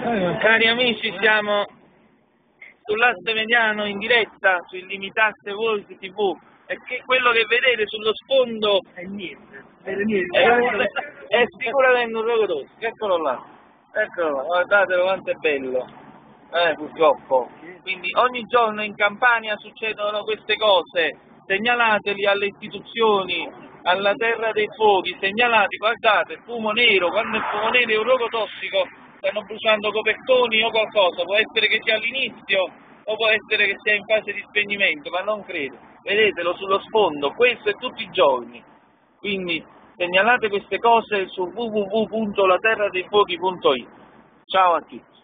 Cari amici, siamo sull'asse mediano in diretta su Illimitate Voice TV e che quello che vedete sullo sfondo è niente, è sicuramente un rogo tossico. Eccolo là, guardatelo quanto è bello, purtroppo. Quindi ogni giorno in Campania succedono queste cose, segnalateli alle istituzioni, alla terra dei fuochi, segnalati, guardate, fumo nero, quando il fumo nero è un rogo tossico, stanno bruciando copertoni o qualcosa, può essere che sia all'inizio o può essere che sia in fase di spegnimento, ma non credo. Vedetelo sullo sfondo, questo è tutti i giorni. Quindi segnalate queste cose su www.laterradeifuochi.it. Ciao a tutti.